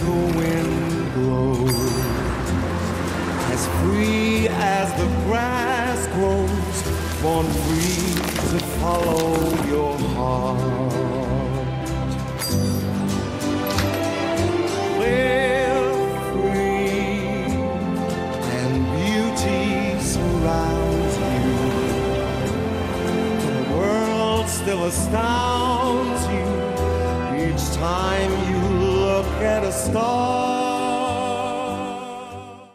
the wind blows, as free as the grass grows, born free to follow your heart. Live free and beauty surrounds you. The world still astounds you each time you look at a star.